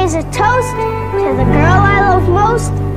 raise a toast to the girl I love most.